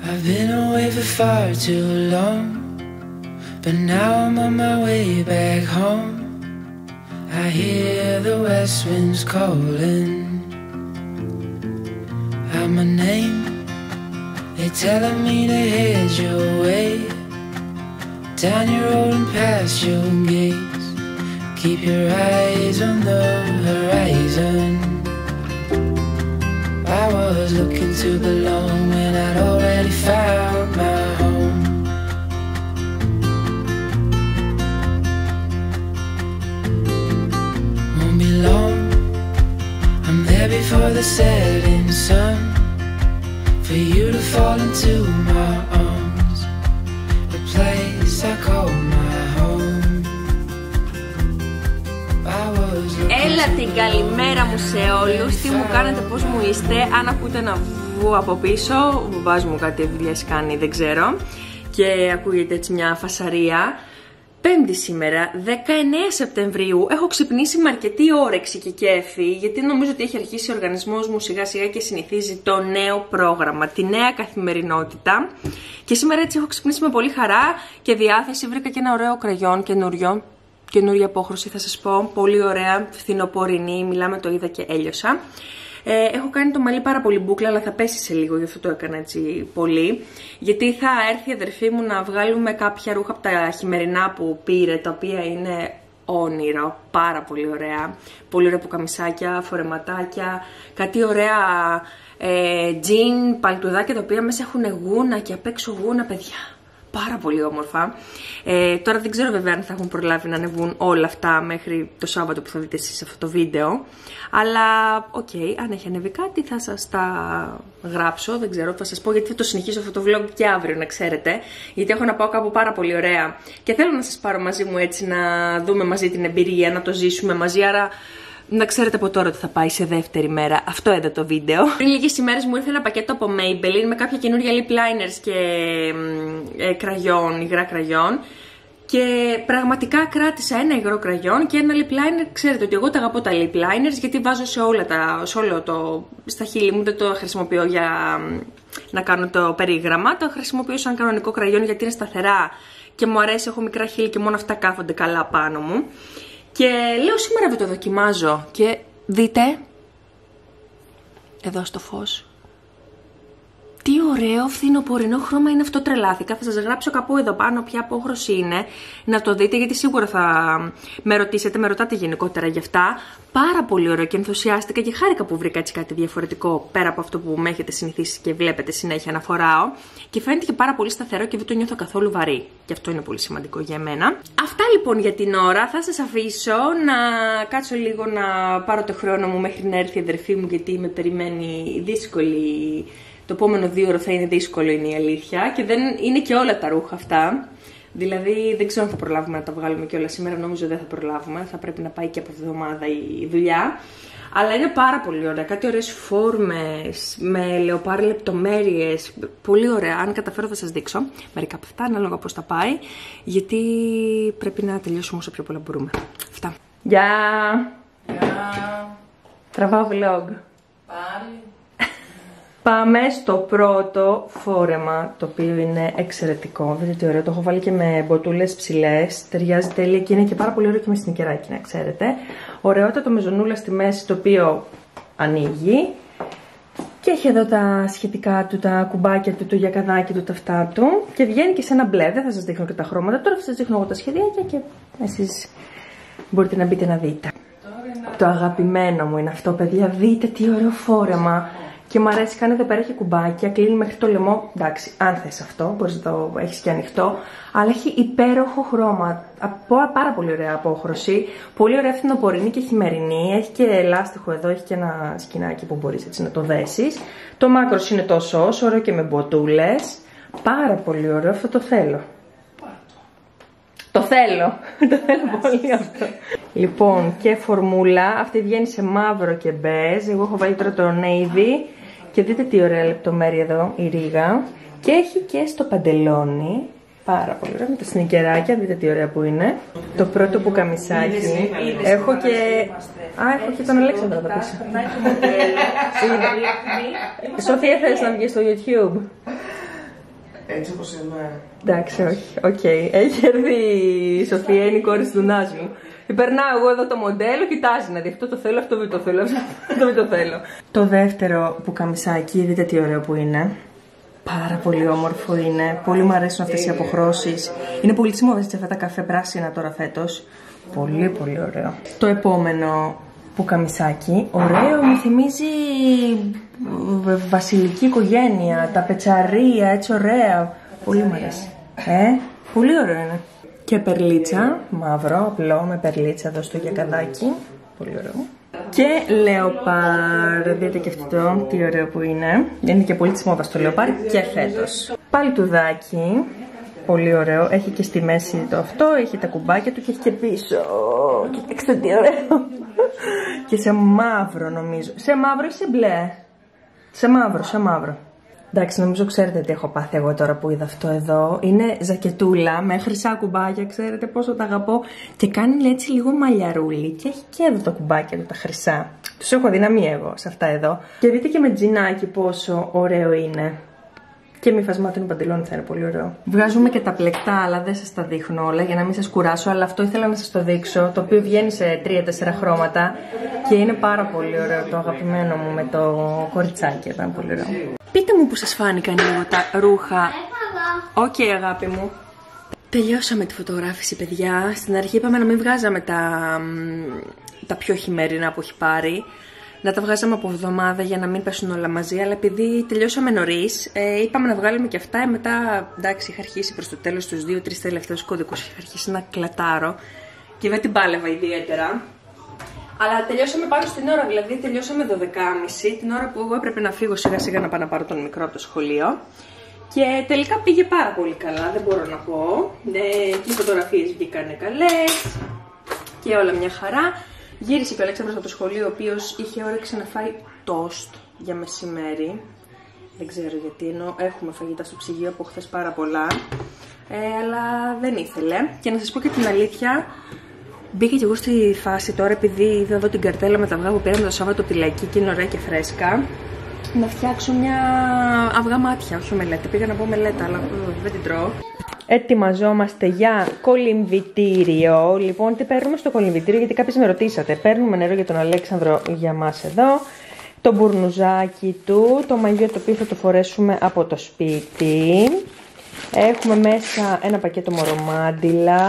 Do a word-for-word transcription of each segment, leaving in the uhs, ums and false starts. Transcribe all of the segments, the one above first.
I've been away for far too long, but now I'm on my way back home. I hear the west winds calling out my name. They're telling me to head your way, down your road and past your gates. Keep your eyes on the horizon. I was looking to belong when I'd already found my home. Won't be long, I'm there before the setting sun, for you to fall into my arms, the place I call my home. Έλα την καλημέρα μου σε όλους. Τι μου κάνετε, πώς μου είστε? Αν ακούτε ένα βου από πίσω, ο μπαμπάς μου κάτι δουλειές κάνει, δεν ξέρω, και ακούγεται έτσι μια φασαρία. Πέμπτη σήμερα, δεκαεννέα Σεπτεμβρίου. Έχω ξυπνήσει με αρκετή όρεξη και κέφι, γιατί νομίζω ότι έχει αρχίσει ο οργανισμός μου σιγά σιγά και συνηθίζει το νέο πρόγραμμα, τη νέα καθημερινότητα. Και σήμερα έτσι έχω ξυπνήσει με πολύ χαρά και διάθεση. Βρήκα και ένα ωραίο κραγιόν καινούριο. Καινούρια απόχρωση θα σας πω, πολύ ωραία, φθινοπορεινή, μιλάμε το είδα και έλειωσα. Ε, έχω κάνει το μαλλί πάρα πολύ μπούκλα, αλλά θα πέσει σε λίγο, γι' αυτό το έκανα έτσι πολύ. Γιατί θα έρθει η αδερφή μου να βγάλουμε κάποια ρούχα από τα χειμερινά που πήρε, τα οποία είναι όνειρο, πάρα πολύ ωραία. Πολύ ωραία πουκαμισάκια, φορεματάκια, κάτι ωραία ε, τζιν, παλτουδάκια τα οποία μέσα έχουν γούνα και απ' έξω γούνα, παιδιά. Πάρα πολύ όμορφα. Ε, τώρα δεν ξέρω βέβαια αν θα έχουν προλάβει να ανεβούν όλα αυτά μέχρι το Σάββατο που θα δείτε εσείς αυτό το βίντεο. Αλλά, οκ, okay, αν έχει ανεβεί κάτι θα σας τα γράψω, δεν ξέρω, θα σας πω, γιατί θα το συνεχίσω αυτό το vlog και αύριο, να ξέρετε. Γιατί έχω να πάω κάπου πάρα πολύ ωραία και θέλω να σας πάρω μαζί μου έτσι να δούμε μαζί την εμπειρία, να το ζήσουμε μαζί, άρα να ξέρετε από τώρα ότι θα πάει σε δεύτερη μέρα. Αυτό είδα το βίντεο. Πριν λίγες ημέρες μου ήρθε ένα πακέτο από Maybelline με κάποια καινούργια lip liners και ε, κραγιόν, υγρά κραγιόν. Και πραγματικά κράτησα ένα υγρό κραγιόν και ένα lip liner. Ξέρετε ότι εγώ τα αγαπώ τα lip liners, γιατί βάζω σε όλα τα, σε όλο το, στα χείλη μου, δεν το χρησιμοποιώ για να κάνω το περίγραμμα. Το χρησιμοποιώ σαν κανονικό κραγιόν γιατί είναι σταθερά και μου αρέσει, έχω μικρά χείλη και μόνο αυτά κάθονται καλά πάνω μου. Και λέω σήμερα θα το δοκιμάζω και δείτε, εδώ στο φως, τι ωραίο φθινοπορεινό χρώμα είναι αυτό, τρελάθηκα. Θα σας γράψω κάπου εδώ πάνω ποια απόχρωση είναι, να το δείτε, γιατί σίγουρα θα με ρωτήσετε, με ρωτάτε γενικότερα γι' αυτά. Πάρα πολύ ωραίο και ενθουσιάστηκα και χάρηκα που βρήκα έτσι κάτι διαφορετικό πέρα από αυτό που με έχετε συνηθίσει και βλέπετε συνέχεια να φοράω. Και φαίνεται και πάρα πολύ σταθερό και δεν το νιώθω καθόλου βαρύ. Και αυτό είναι πολύ σημαντικό για μένα. Αυτά λοιπόν για την ώρα. Θα σας αφήσω να κάτσω λίγο να πάρω το χρόνο μου μέχρι να έρθει η αδερφή μου, γιατί με περιμένει δύσκολη. Το επόμενο δύο ώρο θα είναι δύσκολο, είναι η αλήθεια. Και δεν είναι και όλα τα ρούχα αυτά. Δηλαδή δεν ξέρω αν θα προλάβουμε να τα βγάλουμε και όλα σήμερα. Νομίζω δεν θα προλάβουμε. Θα πρέπει να πάει και από τη εβδομάδα η δουλειά. Αλλά είναι πάρα πολύ ωραία. Κάτι ωραίες φόρμες, με λεοπάρ λεπτομέρειες. Πολύ ωραία. Αν καταφέρω θα σας δείξω μερικά από αυτά, ανάλογα πώς θα πάει. Γιατί πρέπει να τελειώσουμε όσο πιο πολλά μπορούμε. Αυτά. Γεια! Γεια! Τραβάω vlog. Πάλι. Πάμε στο πρώτο φόρεμα, το οποίο είναι εξαιρετικό. Δείτε τι ωραίο, το έχω βάλει και με μποτούλες ψηλές. Ταιριάζει τέλεια και είναι και πάρα πολύ ωραίο και με σνικεράκι, να ξέρετε. Ωραιότατο με ζωνούλα στη μέση, το οποίο ανοίγει. Και έχει εδώ τα σχετικά του, τα κουμπάκια του, το γιακαδάκι του, τα αυτά του. Και βγαίνει και σε ένα μπλε, δεν θα σας δείχνω και τα χρώματα. Τώρα θα σας δείχνω εγώ τα σχεδιάκια και εσείς μπορείτε να μπείτε να δείτε. Το αγαπημένο μου είναι αυτό, παιδιά. Δείτε τι ωραίο φόρεμα. Και μου αρέσει, κάνει εδώ πέρα, έχει κουμπάκια, κλείνει μέχρι το λαιμό. Εντάξει, αν θες αυτό, μπορείς να το έχεις και ανοιχτό. Αλλά έχει υπέροχο χρώμα. Από, πάρα πολύ ωραία απόχρωση. Πολύ ωραία φθινοπορεινή και χειμερινή. Έχει και ελάστιχο εδώ, έχει και ένα σκηνάκι που μπορείς έτσι να το δέσεις. Το μάκρος είναι τόσο όσο, ωραίο και με μποτούλες. Πάρα πολύ ωραίο, αυτό το θέλω. Το θέλω. Το θέλω πολύ αυτό. Λοιπόν, και φορμούλα. Αυτή βγαίνει σε μαύρο και μπέζ. Εγώ έχω βάλει τώρα το navy. Και δείτε τι ωραία λεπτομέρεια εδώ, η ρίγα. Και έχει και στο παντελόνι. Πάρα πολύ ωραία, με τα σνικεράκια. Δείτε τι ωραία που είναι. Το πρώτο πουκαμισάκι. Έχω και... Α, έχω και τον Αλέξανδρο εδώ πίσω. Σοφία, θες να βγεις στο YouTube? Έτσι όπως είμαι. Εντάξει, όχι. Οκ. Okay. Έχει έρθει η Σοφία, είναι η κόρη του Νάζ μου. Περνάω εγώ εδώ το μοντέλο, κοιτάζει να δει αυτό το θέλω, αυτό δεν το θέλω, αυτό δεν το θέλω. Το δεύτερο πουκαμισάκι, δείτε τι ωραίο που είναι. Πάρα πολύ όμορφο είναι. Πολύ μου αρέσουν αυτές οι αποχρώσεις. Είναι πολύ της μόδας αυτά τα καφέ πράσινα τώρα φέτος. Πολύ πολύ ωραίο. Το επόμενο πουκαμισάκι, ωραίο, μου θυμίζει βασιλική οικογένεια, τα πετσαρία, έτσι ωραία. Πολύ μου αρέσει. Ε, πολύ ωραίο είναι. Και περλίτσα, μαύρο, απλό, με περλίτσα εδώ στο γιακαδάκι. Πολύ ωραίο. Και λεοπάρ, δείτε και αυτό τι ωραίο που είναι. Είναι και πολύ της μόδας το λεοπάρ και φέτος. Παλτουδάκι, πολύ ωραίο. Έχει και στη μέση το αυτό, έχει τα κουμπάκια του και έχει και πίσω. Κοιτάξτε τι ωραίο. Και σε μαύρο νομίζω. Σε μαύρο ή σε μπλε? Σε μαύρο, σε μαύρο. Εντάξει, νομίζω ξέρετε τι έχω πάθει εγώ τώρα που είδα αυτό εδώ. Είναι ζακετούλα με χρυσά κουμπάκια, ξέρετε πόσο τα αγαπώ. Και κάνει έτσι λίγο μαλλιαρούλι. Και έχει και εδώ τα κουμπάκια του, τα χρυσά. Τους έχω δυναμεί εγώ σε αυτά εδώ. Και δείτε και με τζινάκι πόσο ωραίο είναι. Και μη φασμάτων παντελόνι θα είναι πολύ ωραίο. Βγάζουμε και τα πλεκτά, αλλά δεν σας τα δείχνω όλα για να μην σας κουράσω. Αλλά αυτό ήθελα να σας το δείξω. Το οποίο βγαίνει σε τρία τέσσερα χρώματα. Και είναι πάρα πολύ ωραίο. Το αγαπημένο μου με το κοριτσάκι. Ήταν πολύ ωραίο. Πείτε μου που σας φάνηκαν λίγο τα ρούχα. Οκ, okay, αγάπη μου. Τελειώσαμε τη φωτογράφηση, παιδιά. Στην αρχή είπαμε να μην βγάζαμε τα, τα πιο χειμερινά που έχει πάρει. Να τα βγάζαμε από εβδομάδα για να μην πέσουν όλα μαζί. Αλλά επειδή τελειώσαμε νωρίς, ε, είπαμε να βγάλουμε και αυτά. Ε, μετά, εντάξει, είχα αρχίσει προς το τέλος τους δύο τρεις τελευταίους κώδικους. Είχα αρχίσει να κλατάρω και δεν την πάλευα ιδιαίτερα. Αλλά τελειώσαμε πάνω στην ώρα, δηλαδή τελειώσαμε δώδεκα και μισή, την ώρα που εγώ έπρεπε να φύγω σιγά σιγά να πάω να πάρω τον μικρό από το σχολείο. Και τελικά πήγε πάρα πολύ καλά, δεν μπορώ να πω. Ε, και οι φωτογραφίες βγήκανε καλές και όλα μια χαρά. Γύρισε και ο Αλέξανδρος από το σχολείο, ο οποίος είχε όρεξη να φάει τόστ για μεσημέρι. Δεν ξέρω γιατί, ενώ έχουμε φαγητά στο ψυγείο από χθες πάρα πολλά. Ε, αλλά δεν ήθελε. Και να σας πω και την αλήθεια, μπήκα και εγώ στη φάση τώρα, επειδή είδα εδώ την καρτέλα με τα αυγά που πήραμε το Σάββατο από τη Λαϊκή και είναι ωραία και φρέσκα, να φτιάξω μια αυγά μάτια, όχι μελέτα. Πήγα να πω μελέτα, αλλά δεν την τρώω. Ετοιμαζόμαστε για κολυμβητήριο. Λοιπόν, τι παίρνουμε στο κολυμβητήριο, γιατί κάποιοι με ρωτήσατε. Παίρνουμε νερό για τον Αλέξανδρο για μας εδώ, το μπουρνουζάκι του, το μαγιό το οποίο θα το φορέσουμε από το σπίτι. Έχουμε μέσα ένα πακέτο μορομάντιλα,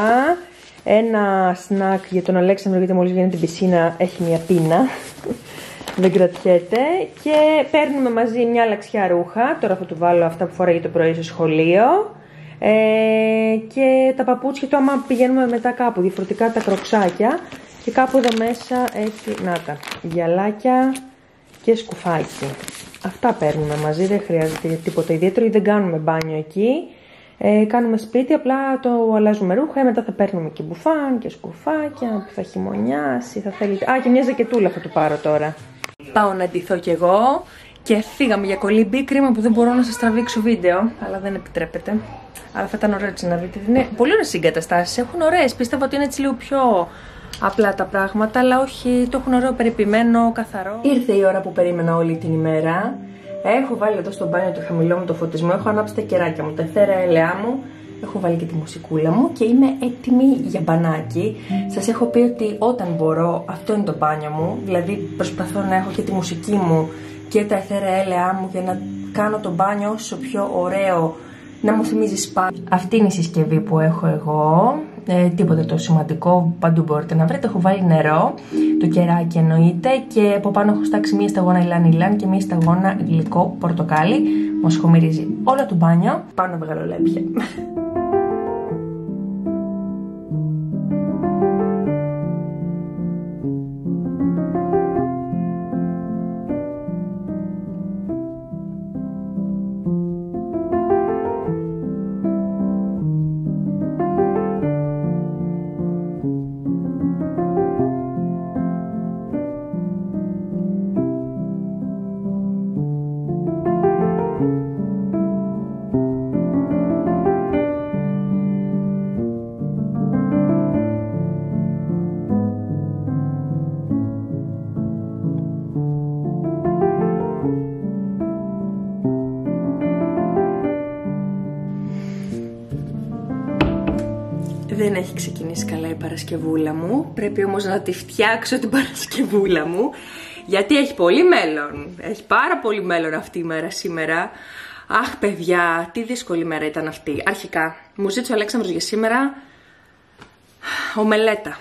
ένα σνακ για τον Αλέξανδρο, γιατί μόλις βγαίνει την πισίνα έχει μια πίνα. Δεν κρατιέται. Και παίρνουμε μαζί μια λαξιά ρούχα. Τώρα θα του βάλω αυτά που φοράει το πρωί στο σχολείο. Ε, και τα παπούτσια του άμα πηγαίνουμε μετά κάπου. Διαφορετικά τα κροξάκια. Και κάπου εδώ μέσα έχει, να τα, γυαλάκια και σκουφάκι. Αυτά παίρνουμε μαζί. Δεν χρειάζεται τίποτα ιδιαίτερο. Δεν κάνουμε μπάνιο εκεί. Ε, κάνουμε σπίτι, απλά το αλλάζουμε ρούχα. Μετά θα παίρνουμε και μπουφάν και σκουφάκια που θα χειμωνιάσει. Θα θέλετε. Α, και μια ζακετούλα θα του πάρω τώρα. Πάω να ντυθώ κι εγώ και φύγαμε για κολύμπι. Κρίμα που δεν μπορώ να σας τραβήξω βίντεο, αλλά δεν επιτρέπεται. Αλλά θα ήταν ωραίο έτσι να δείτε. Είναι πολύ ωραίες εγκαταστάσεις. Έχουν ωραίες. Πίστευα ότι είναι έτσι λίγο πιο απλά τα πράγματα, αλλά όχι. Το έχουν ωραίο περιποιημένο, καθαρό. Ήρθε η ώρα που περίμενα όλη την ημέρα. Έχω βάλει εδώ στο μπάνιο το χαμηλό μου το φωτισμό. Έχω ανάψει τα κεράκια μου, τα εθέρα έλαιά μου. Έχω βάλει και τη μουσικούλα μου και είμαι έτοιμη για μπανάκι. Σας έχω πει ότι όταν μπορώ, αυτό είναι το μπάνιο μου. Δηλαδή προσπαθώ να έχω και τη μουσική μου και τα εθέρα έλαιά μου για να κάνω το μπάνιο όσο πιο ωραίο, να μου θυμίζει σπα. Αυτή είναι η συσκευή που έχω εγώ. Ε, τίποτα το σημαντικό, παντού μπορείτε να βρείτε. Έχω βάλει νερό, το κεράκι εννοείται, και από πάνω έχω στάξει μία σταγόνα ηλάν ηλάν και μία σταγόνα γλυκό πορτοκάλι. Μου σχομυρίζει όλο το μπάνιο. Πάω να βγάλω λέπια. Δεν έχει ξεκινήσει καλά η Παρασκευούλα μου. Πρέπει όμως να τη φτιάξω την Παρασκευούλα μου, γιατί έχει πολύ μέλλον. Έχει πάρα πολύ μέλλον αυτή η μέρα σήμερα. Αχ παιδιά, τι δύσκολη μέρα ήταν αυτή. Αρχικά, μου ζήτησε ο Αλέξανδρος για σήμερα ομελέτα.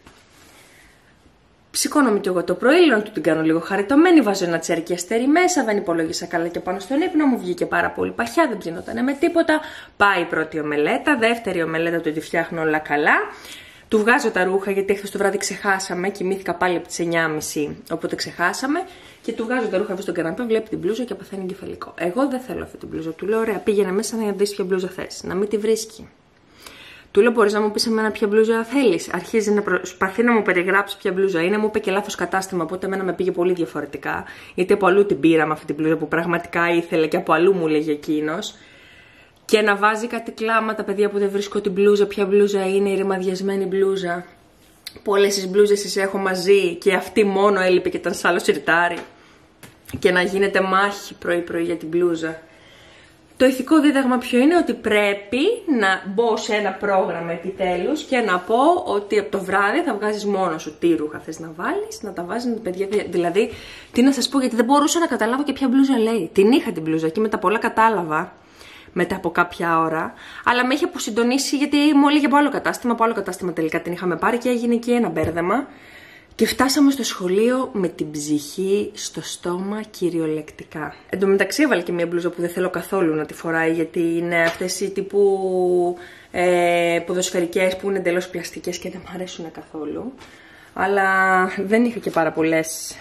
Σηκώνομαι κι εγώ το πρωί, λέω να του την κάνω λίγο χαριτωμένη, βάζω ένα τσέρκι αστέρι μέσα, δεν υπολόγισα καλά και πάνω στον ύπνο μου, βγήκε πάρα πολύ παχιά, δεν ψινότανε με τίποτα. Πάει η πρώτη ομελέτα, δεύτερη ομελέτα του τη φτιάχνω όλα καλά. Του βγάζω τα ρούχα γιατί χθες το βράδυ ξεχάσαμε, κοιμήθηκα πάλι από τις εννιά και μισή, οπότε ξεχάσαμε. Και του βγάζω τα ρούχα στον καναπέ, βλέπει την μπλούζα και παθαίνει εγκεφαλικό. Εγώ δεν θέλω αυτή την μπλούζα. Του λέω: ωραία, πήγαινε μέσα να δεις ποια μπλούζα θες, να μην τη βρίσκει. Του λέω: μπορείς να μου πεις εμένα ποια μπλούζα θέλεις. Αρχίζει να προσπαθεί να μου περιγράψει ποια μπλούζα είναι. Μου είπε και λάθος κατάστημα, οπότε εμένα με πήγε πολύ διαφορετικά. Γιατί από αλλού την πήρα με αυτή την μπλούζα που πραγματικά ήθελε και από αλλού μου λέγε εκείνος. Και να βάζει κάτι κλάματα, παιδιά, που δεν βρίσκω την μπλούζα. Ποια μπλούζα είναι η ρημαδιασμένη μπλούζα. Πολλές τις μπλούζες τις έχω μαζί και αυτή μόνο έλειπε και ήταν σ' άλλο σιρτάρι. Και να γίνεται μάχη πρωί-πρωί για την μπλούζα. Το ηθικό δίδαγμα ποιο είναι? Ότι πρέπει να μπω σε ένα πρόγραμμα επιτέλους και να πω ότι από το βράδυ θα βγάζεις μόνο σου τι ρούχα θες να βάλεις, να τα βάζεις τα παιδιά. Δηλαδή, τι να σας πω, γιατί δεν μπορούσα να καταλάβω και ποια μπλούζα λέει. Την είχα την μπλούζα και μετά πολλά κατάλαβα. Μετά από κάποια ώρα, αλλά με είχε αποσυντονίσει γιατί μου έλεγε από άλλο κατάστημα. Από άλλο κατάστημα τελικά την είχαμε πάρει και έγινε εκεί ένα μπέρδεμα. Και φτάσαμε στο σχολείο με την ψυχή στο στόμα κυριολεκτικά. Εν τω μεταξύ έβαλε και μια μπλούζα που δεν θέλω καθόλου να τη φοράει, γιατί είναι αυτές οι τύπου ε, ποδοσφαιρικές που είναι εντελώς πλαστικές και δεν μου αρέσουν καθόλου. Αλλά δεν είχα και πάρα πολλές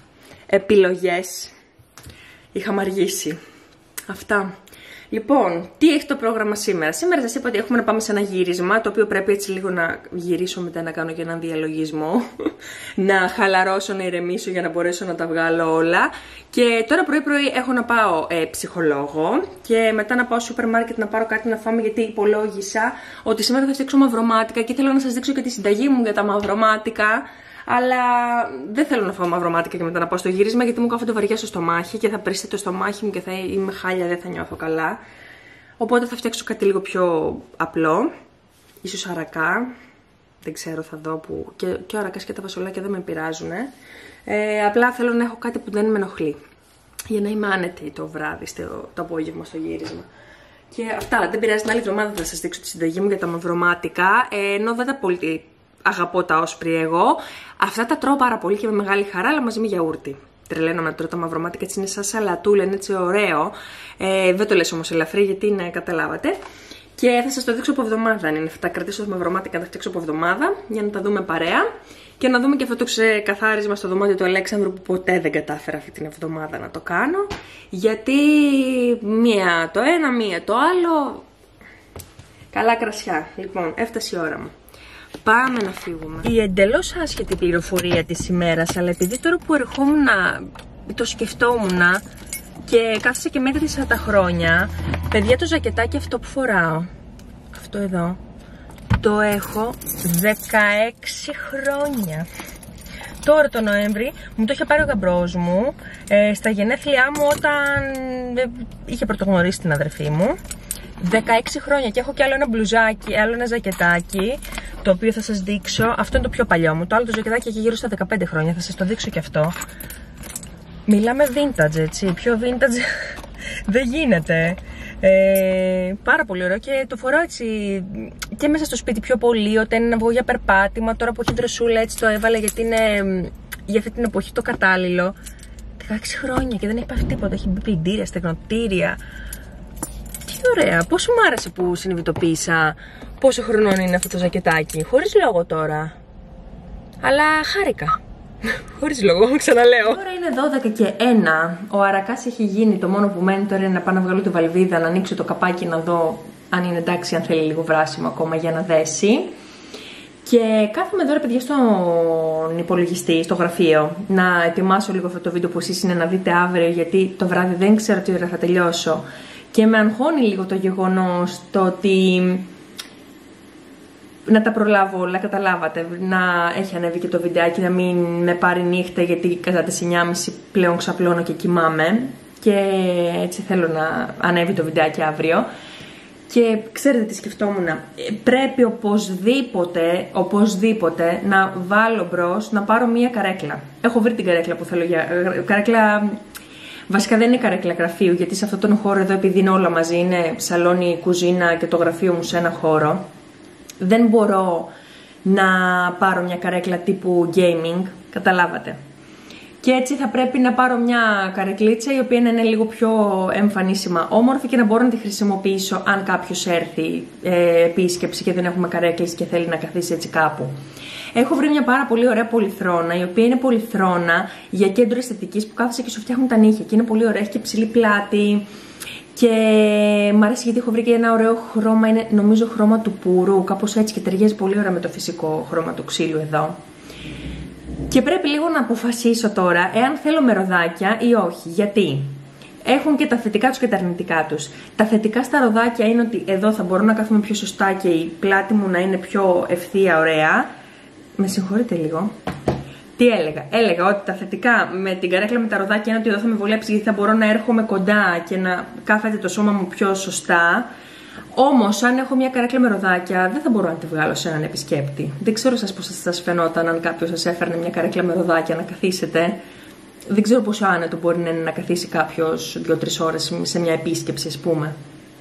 επιλογές. Είχαμε αργήσει. Αυτά. Λοιπόν, τι έχει το πρόγραμμα σήμερα? Σήμερα σας είπα ότι έχουμε να πάμε σε ένα γύρισμα, το οποίο πρέπει έτσι λίγο να γυρίσω μετά να κάνω και έναν διαλογισμό. Να χαλαρώσω, να ηρεμήσω για να μπορέσω να τα βγάλω όλα. Και τώρα πρωί-πρωί έχω να πάω ε, ψυχολόγο και μετά να πάω στο σούπερ μάρκετ να πάρω κάτι να φάμε, γιατί υπολόγισα ότι σήμερα θα φτιάξω μαυρομάτικα και θέλω να σας δείξω και τη συνταγή μου για τα μαυρομάτικα. Αλλά δεν θέλω να φάω μαυρομάτικα και μετά να πάω στο γύρισμα, γιατί μου κάθονται βαριά στο στομάχι και θα πριστεί το στομάχι μου και θα είμαι χάλια, δεν θα νιώθω καλά. Οπότε θα φτιάξω κάτι λίγο πιο απλό, ίσως αρακά, δεν ξέρω, θα δω που. Και, και ο αρακάς και τα φασολάκια δεν με πειράζουν. Ε, απλά θέλω να έχω κάτι που δεν με ενοχλεί, για να είμαι άνετη το βράδυ, το, το απόγευμα στο γύρισμα. Και αυτά, δεν πειράζει, την άλλη εβδομάδα θα σας δείξω τη συνταγή μου για τα μαυρομάτικα, ε, ενώ δεν τα πολύ αγαπώ τα όσπρι εγώ. Αυτά τα τρώω πάρα πολύ και με μεγάλη χαρά, αλλά μαζί με γιαούρτι. Τρελαίνω να τρώω τα μαυρομάτικα, έτσι είναι σαν σαλατούλα, είναι έτσι ωραίο. Ε, δεν το λες όμως ελαφρύ, γιατί είναι, καταλάβατε. Και θα σας το δείξω από εβδομάδα αν είναι. Θα τα κρατήσω τα μαυρομάτικα, θα τα φτιάξω από εβδομάδα για να τα δούμε παρέα. Και να δούμε και αυτό το ξεκαθάρισμα στο δωμάτιο του Αλέξανδρου που ποτέ δεν κατάφερα αυτή την εβδομάδα να το κάνω. Γιατί μία το ένα, μία το άλλο. Καλά κρασιά. Λοιπόν, έφτασε η ώρα μου. Πάμε να φύγουμε. Η εντελώς άσχετη πληροφορία της ημέρας, αλλά επειδή τώρα που ερχόμουν να το σκεφτόμουν και κάθισα και μέτρησα τα χρόνια, παιδιά, το ζακετάκι αυτό που φοράω, αυτό εδώ, το έχω δεκαέξι χρόνια. Τώρα το Νοέμβρη μου το είχε πάρει ο γαμπρός μου ε, στα γενέθλιά μου, όταν ε, είχε πρωτογνωρίσει την αδερφή μου. δεκαέξι χρόνια και έχω και άλλο ένα μπλουζάκι, άλλο ένα ζακετάκι, το οποίο θα σας δείξω. Αυτό είναι το πιο παλιό μου. Το άλλο το ζακετάκι έχει γύρω στα δεκαπέντε χρόνια, θα σας το δείξω και αυτό. Μιλάμε vintage, έτσι. Πιο vintage δεν γίνεται. Ε, πάρα πολύ ωραίο και το φοράω έτσι και μέσα στο σπίτι πιο πολύ, όταν είναι να βγω για περπάτημα. Τώρα που έχει δροσούλα, έτσι το έβαλα γιατί είναι για αυτή την εποχή το κατάλληλο. δεκαέξι χρόνια και δεν έχει πάθει τίποτα. Έχει μπει πλυντήρια, στεγνοτήρια. Τι ωραία, πόσο μου άρεσε που συνειδητοποίησα πόσο χρονών είναι αυτό το ζακετάκι. Χωρίς λόγο τώρα. Αλλά χάρηκα. Χωρίς λόγο, ξαναλέω. Τώρα είναι δώδεκα και ένα. Ο αρακάς έχει γίνει. Το μόνο που μένει τώρα είναι να πάω να βγάλω τη βαλβίδα, να ανοίξω το καπάκι να δω αν είναι εντάξει, αν θέλει λίγο βράσιμο ακόμα για να δέσει. Και κάθομαι τώρα, παιδιά, στον υπολογιστή, στο γραφείο, να ετοιμάσω λίγο αυτό το βίντεο που εσείς είναι να δείτε αύριο, γιατί το βράδυ δεν ξέρω τι ώρα θα τελειώσω. Και με αγχώνει λίγο το γεγονός το ότι να τα προλάβω όλα, καταλάβατε, να έχει ανέβει και το βιντεάκι, να μην με πάρει νύχτα, γιατί κατά τις εννιά και μισή πλέον ξαπλώνω και κοιμάμαι και έτσι θέλω να ανέβει το βιντεάκι αύριο. Και ξέρετε τι σκεφτόμουν, πρέπει οπωσδήποτε, οπωσδήποτε να βάλω μπρος, να πάρω μία καρέκλα. Έχω βρει την καρέκλα που θέλω για... Καρέκλα... Βασικά δεν είναι καρέκλα γραφείου, γιατί σε αυτόν τον χώρο εδώ, επειδή είναι όλα μαζί, είναι σαλόνι, κουζίνα και το γραφείο μου σε ένα χώρο, δεν μπορώ να πάρω μια καρέκλα τύπου gaming, καταλάβατε. Και έτσι θα πρέπει να πάρω μια καρεκλίτσα η οποία να είναι λίγο πιο εμφανίσιμα όμορφη και να μπορώ να τη χρησιμοποιήσω αν κάποιος έρθει ε, επίσκεψη και δεν έχουμε καρέκλες και θέλει να καθίσει έτσι κάπου. Έχω βρει μια πάρα πολύ ωραία πολυθρόνα, η οποία είναι πολυθρόνα για κέντρο αισθητικής που κάθεσαι και σου φτιάχνουν τα νύχια και είναι πολύ ωραία, έχει και ψηλή πλάτη και μ' αρέσει γιατί έχω βρει και ένα ωραίο χρώμα, είναι νομίζω χρώμα του πουρού, κάπως έτσι και ταιριάζει πολύ ωραία με το φυσικό χρώμα του ξύλου εδώ. Και πρέπει λίγο να αποφασίσω τώρα εάν θέλω με ροδάκια ή όχι. Γιατί έχουν και τα θετικά τους και τα αρνητικά τους. Τα θετικά στα ροδάκια είναι ότι εδώ θα μπορώ να κάθομαι πιο σωστά και η πλάτη μου να είναι πιο ευθεία, ωραία. Με συγχωρείτε λίγο. Τι έλεγα. Έλεγα ότι τα θετικά με την καρέκλα με τα ροδάκια είναι ότι εδώ θα με βολέψει γιατί θα μπορώ να έρχομαι κοντά και να κάθεται το σώμα μου πιο σωστά. Όμως, αν έχω μια καρέκλα με ροδάκια, δεν θα μπορώ να τη βγάλω σε έναν επισκέπτη. Δεν ξέρω σας πώς θα σας φαινόταν αν κάποιος σας έφερνε μια καρέκλα με ροδάκια να καθίσετε. Δεν ξέρω πόσο άνετο μπορεί να είναι να καθίσει κάποιος δύο τρεις ώρες σε μια επίσκεψη, ας πούμε.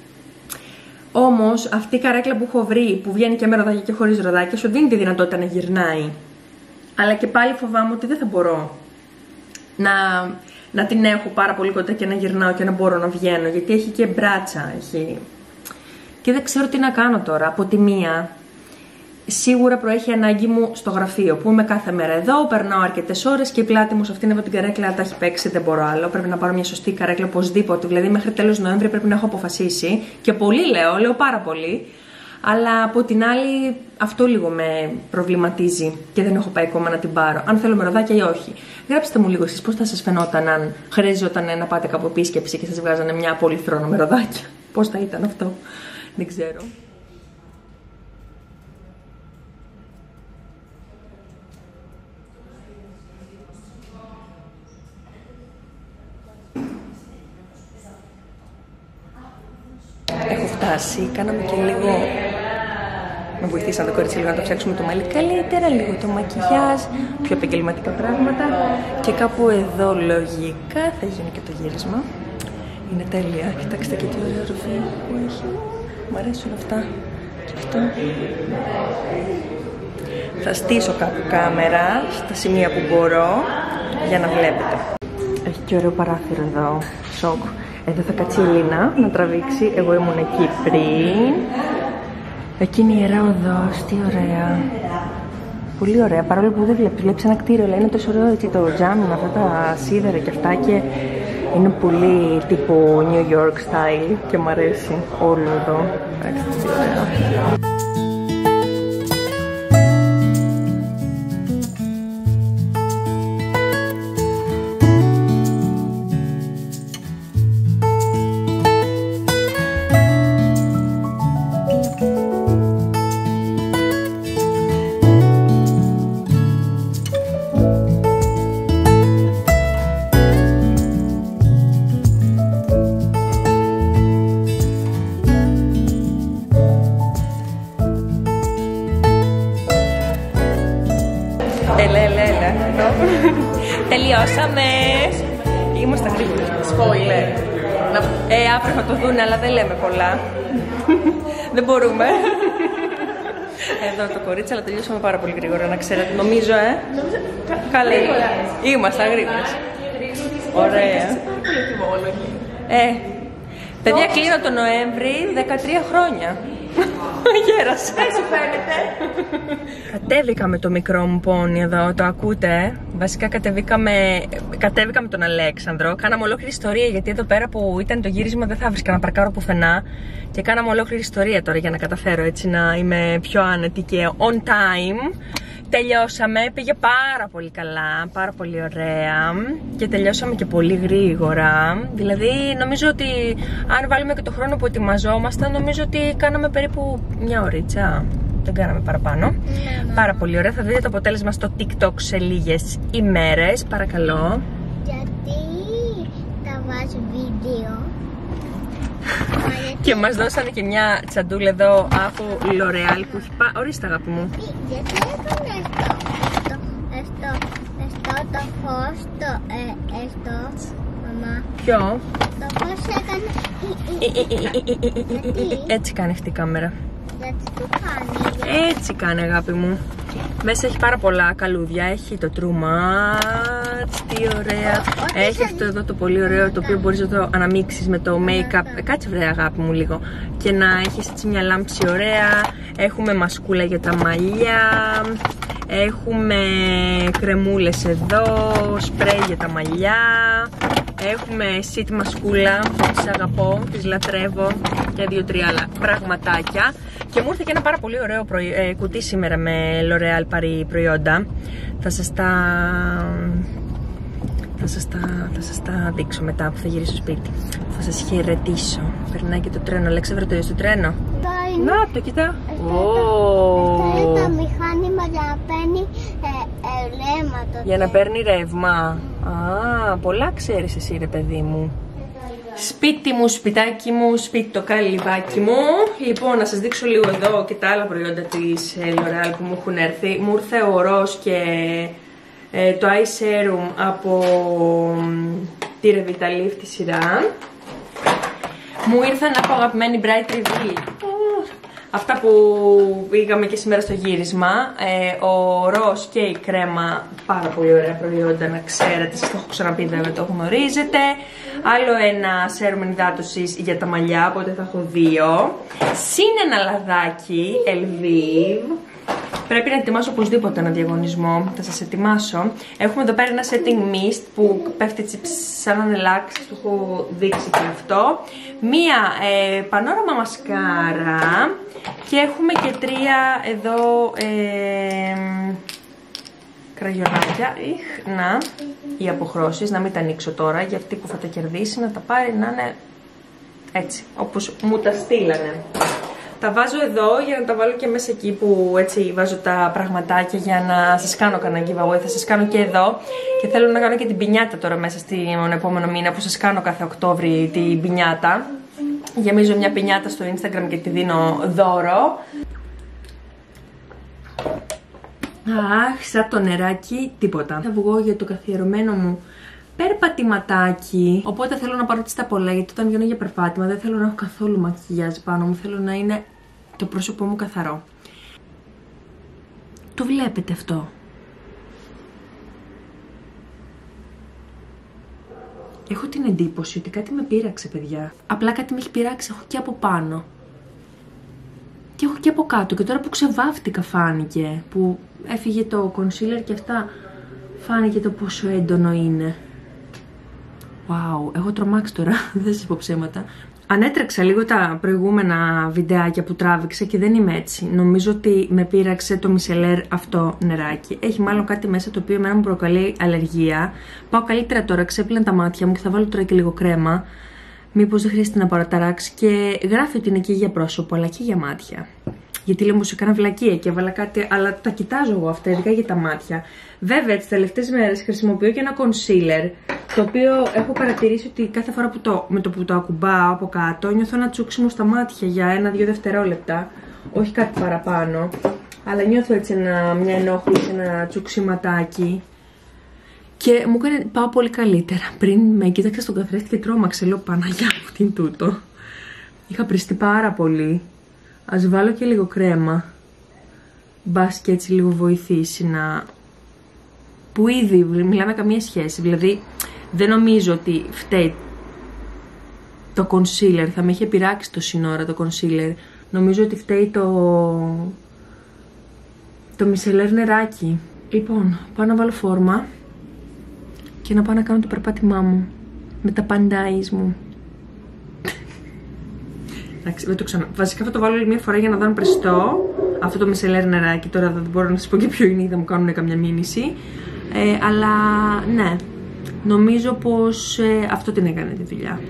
Όμως, αυτή η καρέκλα που έχω βρει, που βγαίνει και με ροδάκια και χωρίς ροδάκια, σου δίνει τη δυνατότητα να γυρνάει. Αλλά και πάλι φοβάμαι ότι δεν θα μπορώ να, να την έχω πάρα πολύ κοντά και να γυρνάω και να μπορώ να βγαίνω. Γιατί έχει και μπράτσα, έχει... Και δεν ξέρω τι να κάνω τώρα. Από τη μία, σίγουρα προέχει ανάγκη μου στο γραφείο που είμαι κάθε μέρα εδώ, περνάω αρκετές ώρες και η πλάτη μου σε αυτήν εδώ την καρέκλα τα έχει παίξει, δεν μπορώ άλλο. Πρέπει να πάρω μια σωστή καρέκλα οπωσδήποτε. Δηλαδή, μέχρι τέλος Νοέμβρη πρέπει να έχω αποφασίσει. Και πολύ λέω, λέω πάρα πολύ. Αλλά από την άλλη, αυτό λίγο με προβληματίζει και δεν έχω πάει ακόμα να την πάρω. Αν θέλω με ροδάκια ή όχι. Γράψτε μου λίγο εσείς πώς θα σας φαινόταν αν χρειαζόταν να πάτε κάπου επίσκεψη και σας βγάζανε μια πολυθρόνα με ροδάκια. Πώς θα ήταν αυτό. Δεν ξέρω. Έχω φτάσει, κάναμε και λίγο... Με βοηθήσαν το κορίτσι λίγο να το φτιάξουμε το μαλλί καλύτερα, λίγο το μακιγιάζ, πιο επαγγελματικά πράγματα. Και κάπου εδώ λογικά θα γίνει και το γύρισμα. Είναι τέλεια, κοιτάξτε και τι ωραία ρουφή που έχει. Μ' αρέσουν αυτά. Και αυτό. Θα στήσω κάπου κάμερα στα σημεία που μπορώ για να βλέπετε. Έχει και ωραίο παράθυρο εδώ. Σοκ. Εδώ θα κάτσει η Ελίνα να τραβήξει. Εγώ ήμουν εκεί πριν. Εκείνη η Ιερά Οδός, τι ωραία. Πολύ ωραία, παρόλο που δεν βλέπεις, βλέπεις ένα κτίριο, αλλά είναι τόσο ωραίο έτσι το τζάμι με αυτά τα σίδερα και αυτά και είναι πολύ τύπου New York style και μου αρέσει όλο εδώ. Εντάξει, τι ωραία. Έλα, έλα, έλα. Τελειώσαμε. Είμαστε γρήγοροι. Spoiler. Ε, αύριο θα το δούνε, αλλά δεν λέμε πολλά. Δεν μπορούμε. Εδώ το κορίτσι, αλλά τελειώσαμε πάρα πολύ γρήγορα, να ξέρετε. Νομίζω, ε. Καλά. Είμαστε γρήγορες. Ωραία. Ε, παιδιά, κλείνω το Νοέμβρη δεκατρία χρόνια. Γέρασε. Έτσι φαίνεται. Κατέβηκα με το μικρό μου πόνι εδώ, το ακούτε. Βασικά κατεβήκαμε, κατέβηκα με τον Αλέξανδρο. Κάναμε ολόκληρη ιστορία γιατί εδώ πέρα που ήταν το γύρισμα δεν θα βρίσκα να παρκάρω πουθενά. Και κάναμε ολόκληρη ιστορία τώρα για να καταφέρω έτσι να είμαι πιο άνετη και on time. Τελειώσαμε, πήγε πάρα πολύ καλά, πάρα πολύ ωραία και τελειώσαμε και πολύ γρήγορα. Δηλαδή νομίζω ότι αν βάλουμε και το χρόνο που ετοιμαζόμασταν, νομίζω ότι κάναμε περίπου μια ωρίτσα. Δεν κάναμε παραπάνω. Yeah. Πάρα πολύ ωραία, θα δείτε το αποτέλεσμα στο TikTok σε λίγες ημέρες, παρακαλώ. Γιατί θα βάζω βίντεο. Και μας δώσανε και μια τσαντούλα εδώ από L'Oreal που έχει πάει. Ορίστε αγάπη μου. Γιατί έκανε αυτό, αυτό, αυτό, το φως, το, ε, αυτό, μαμά. Ποιο? Το φως έκανε, Έτσι κάνει αυτή η κάμερα. γιατί το κάνει. Έτσι κάνει αγάπη μου. Μέσα έχει πάρα πολλά καλούδια. Έχει το True Match, τι ωραία. Έχει αυτό εδώ το πολύ ωραίο, το οποίο μπορείς να το αναμίξεις με το make-up. Κάτσε βρε αγάπη μου λίγο. Και να έχεις έτσι μια λάμψη ωραία. Έχουμε μασκούλα για τα μαλλιά. Έχουμε κρεμούλες εδώ, σπρέι για τα μαλλιά. Έχουμε sheet μασκούλα, τις αγαπώ, τις λατρεύω και δύο-τρία άλλα πραγματάκια. Και μου ήρθε και ένα πάρα πολύ ωραίο προϊ... ε, κουτί σήμερα με L'Oreal Paris προϊόντα. Θα σας τα... Θα σας, τα... θα σας τα δείξω μετά που θα γυρίσω στο σπίτι. Θα σας χαιρετήσω. Περνάει και το τρένο. Αλέξανδρο, το είδες το τρένο? Να το κοιτά. Αυτό είναι το μηχάνημα για να παίρνει ε, ε, ρεύμα το Για να τρένο. παίρνει ρεύμα. Α, πολλά ξέρεις εσύ ρε παιδί μου. Σπίτι μου, σπιτάκι μου, σπίτι το καλυβάκι μου. Λοιπόν, να σας δείξω λίγο εδώ και τα άλλα προϊόντα της L'Oreal που μου έχουν έρθει. Μου ήρθε ο ροζ και ε, το Eye Serum από τη Revitalift τη σειρά. Μου ήρθαν από αγαπημένη Bright Reveal. Αυτά που πήγαμε και σήμερα στο γύρισμα. Ε, ο ροζ και η κρέμα, πάρα πολύ ωραία προϊόντα, να ξέρετε. Σας το έχω ξαναπεί, βέβαια το γνωρίζετε. Άλλο ένα σέρουμ ενυδάτωσης για τα μαλλιά, οπότε θα έχω δύο. Συν ένα λαδάκι Elvive. Πρέπει να ετοιμάσω οπωσδήποτε ένα διαγωνισμό. Θα σας ετοιμάσω. Έχουμε εδώ πέρα ένα setting mist που πέφτει έτσι σαν ανελάξ. Το έχω δείξει και αυτό. Μία ε, πανόραμα μασκάρα. Και έχουμε και τρία εδώ ε, κραγιονάκια. Ιχ, να, οι αποχρώσεις. Να μην τα ανοίξω τώρα. Για αυτή που θα τα κερδίσει να τα πάρει να είναι έτσι όπως μου τα στείλανε. Τα βάζω εδώ για να τα βάλω και μέσα εκεί που έτσι βάζω τα πραγματάκια για να σας κάνω κανένα giveaway. Θα σας κάνω και εδώ και θέλω να κάνω και την πινιάτα τώρα μέσα στον επόμενο μήνα που σας κάνω κάθε Οκτώβρη την πινιάτα. Γεμίζω μια πινιάτα στο Instagram και τη δίνω δώρο. Αχ, σαν το νεράκι τίποτα. Θα βγω για το καθιερωμένο μου περπατηματάκι. Οπότε θέλω να πάρω τα πολλά, γιατί όταν βγαίνω για περπάτημα δεν θέλω να έχω καθόλου μακιγιάζ πάνω μου. Θέλω να είναι το πρόσωπό μου καθαρό. Το βλέπετε αυτό? Έχω την εντύπωση ότι κάτι με πείραξε, παιδιά. Απλά κάτι με έχει πειράξει. Έχω και από πάνω και έχω και από κάτω. Και τώρα που ξεβάφτηκα φάνηκε, που έφυγε το concealer και αυτά, φάνηκε το πόσο έντονο είναι. Wow, έχω τρομάξει τώρα, δεν σας πω ψέματα. Ανέτρεξα λίγο τα προηγούμενα βιντεάκια που τράβηξα και δεν είμαι έτσι. Νομίζω ότι με πείραξε το Michelin αυτό νεράκι. Έχει μάλλον κάτι μέσα το οποίο εμένα μου προκαλεί αλλεργία. Πάω καλύτερα τώρα, ξέπλυνα τα μάτια μου και θα βάλω τώρα και λίγο κρέμα. Μήπως δεν χρειάζεται να παραταράξει. Και γράφει ότι είναι και για πρόσωπο αλλά και για μάτια. Γιατί λέω μου σε έκανα βλακία και έβαλα κάτι, αλλά τα κοιτάζω εγώ αυτά, ειδικά για τα μάτια. Βέβαια, τις τελευταίες μέρες χρησιμοποιώ και ένα concealer, το οποίο έχω παρατηρήσει ότι κάθε φορά που το, με το που το ακουμπάω από κάτω, νιώθω ένα τσούξιμο στα μάτια για ένα-δύο δευτερόλεπτα. Όχι κάτι παραπάνω, αλλά νιώθω έτσι ένα, μια ενόχληση, ένα τσουξιματάκι. Και μου έκανε, πάω πολύ καλύτερα. Πριν με κοίταξα στον καθρέφτη και τρόμαξε, λέω Παναγιά μου, τι είναι τούτο. Είχα πριστεί πάρα πολύ. Ας βάλω και λίγο κρέμα. Μπας και έτσι λίγο βοηθήσει να... Που ήδη μιλάμε καμία σχέση. Δηλαδή δεν νομίζω ότι φταίει το concealer. Θα με είχε πειράξει το σύνορα το concealer. Νομίζω ότι φταίει το... Το Michelin νεράκι. Λοιπόν, πάω να βάλω φόρμα και να πάω να κάνω το περπάτημά μου με τα παντάις μου. Εντάξει, δεν το ξανα... Βασικά θα το βάλω άλλη μια φορά για να δω αν πριστώ αυτό το Michelin νεράκι. Τώρα δεν μπορώ να σας πω και ποιο είναι, θα μου κάνουν καμιά μήνυση. Ε, αλλά ναι, νομίζω πως ε, αυτό την έκανε τη δουλειά.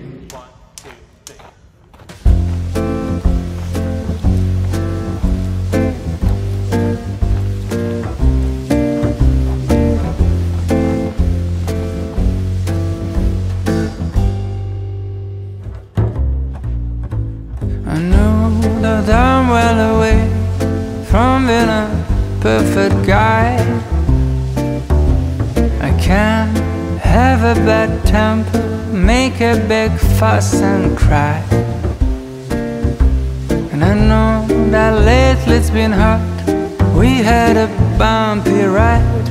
that I'm well away from being a perfect guy. I can't have a bad temper, make a big fuss and cry. And I know that lately it's been hard, we had a bumpy ride.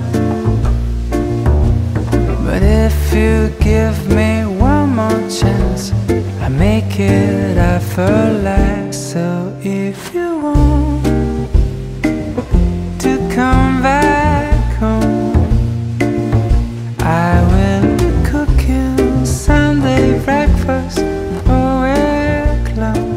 But if you give me one more chance, I make it effortless. So if you want to come back home, I will cook you Sunday breakfast. Oh, we're close.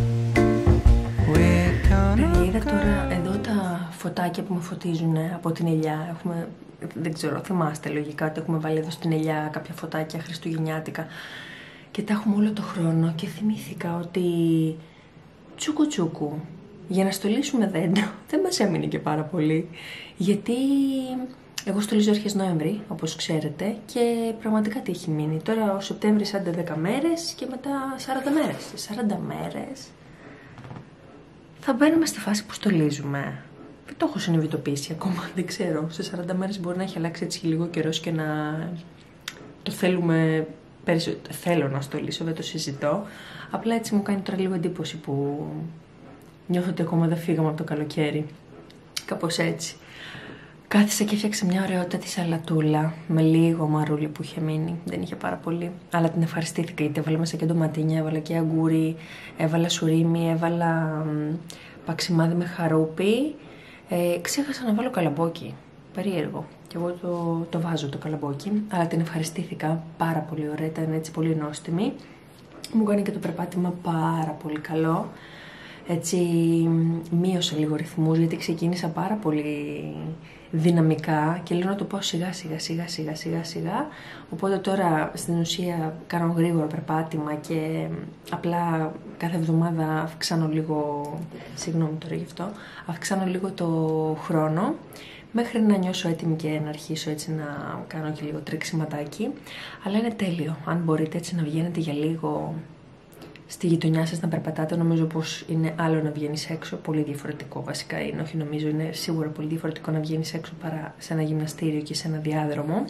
We're gonna Είδα τώρα εδώ τα φωτάκια που με φωτίζουν από την ελιά. Έχουμε, δεν ξέρω, θυμάστε λογικά ότι έχουμε βάλει εδώ στην ελιά κάποια φωτάκια χριστουγεννιάτικα και τα έχουμε όλο το χρόνο και θυμήθηκα ότι τσούκου τσούκου για να στολίσουμε δέντρο δεν μας έμεινε και πάρα πολύ, γιατί εγώ στολίζω αρχές Νοέμβρη, όπως ξέρετε, και πραγματικά τι έχει μείνει. Τώρα ο Σεπτέμβρης άντε δέκα μέρες και μετά σαράντα μέρες. Σε σαράντα μέρες θα μπαίνουμε στη φάση που στολίζουμε. Δεν το έχω συνειδητοποιήσει ακόμα, δεν ξέρω. Σε σαράντα μέρες μπορεί να έχει αλλάξει έτσι λίγο καιρός και να το θέλουμε περισσότερο. Θέλω να στολίσω, δεν το συζητώ. Απλά έτσι μου κάνει τώρα λίγο εντύπωση που νιώθω ότι ακόμα δεν φύγαμε από το καλοκαίρι. Κάπως έτσι. Κάθισα και έφτιαξα μια ωραιότατη σαλατούλα με λίγο μαρούλι που είχε μείνει. Δεν είχε πάρα πολύ. Αλλά την ευχαριστήθηκα γιατί έβαλα μέσα και ντοματίνια, έβαλα και αγκούρι, έβαλα σουρίμι, έβαλα παξιμάδι με χαρούπι. Ε, ξέχασα να βάλω καλαμπόκι. Περίεργο. Και εγώ το, το βάζω το καλαμπόκι. Αλλά την ευχαριστήθηκα. Πάρα πολύ ωραία. Ήταν έτσι πολύ νόστιμη. Μου κάνει και το περπάτημα πάρα πολύ καλό. Έτσι μείωσα λίγο ρυθμούς γιατί ξεκίνησα πάρα πολύ δυναμικά και λέω να το πάω σιγά σιγά σιγά σιγά σιγά σιγά. Οπότε τώρα στην ουσία κάνω γρήγορο περπάτημα και απλά κάθε εβδομάδα αυξάνω λίγο, συγγνώμη τώρα γι' αυτό, αυξάνω λίγο το χρόνο μέχρι να νιώσω έτοιμη και να αρχίσω έτσι να κάνω και λίγο τρεξιματάκι. Αλλά είναι τέλειο, αν μπορείτε έτσι να βγαίνετε για λίγο στη γειτονιά σας να περπατάτε, νομίζω πως είναι άλλο να βγαίνεις έξω, πολύ διαφορετικό βασικά είναι, όχι νομίζω, είναι σίγουρα πολύ διαφορετικό να βγαίνεις έξω παρά σε ένα γυμναστήριο και σε ένα διάδρομο.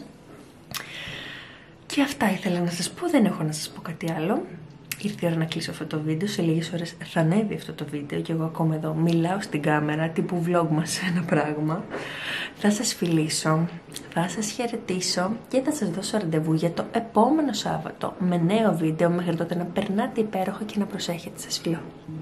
Και αυτά ήθελα να σας πω, δεν έχω να σας πω κάτι άλλο. Ήρθε η ώρα να κλείσω αυτό το βίντεο, σε λίγες ώρες θα ανέβει αυτό το βίντεο και εγώ ακόμα εδώ μιλάω στην κάμερα, τύπου vlog μας ένα πράγμα. Θα σας φιλήσω, θα σας χαιρετήσω και θα σας δώσω ραντεβού για το επόμενο Σάββατο με νέο βίντεο. Μέχρι τότε να περνάτε υπέροχα και να προσέχετε, σας φιλώ.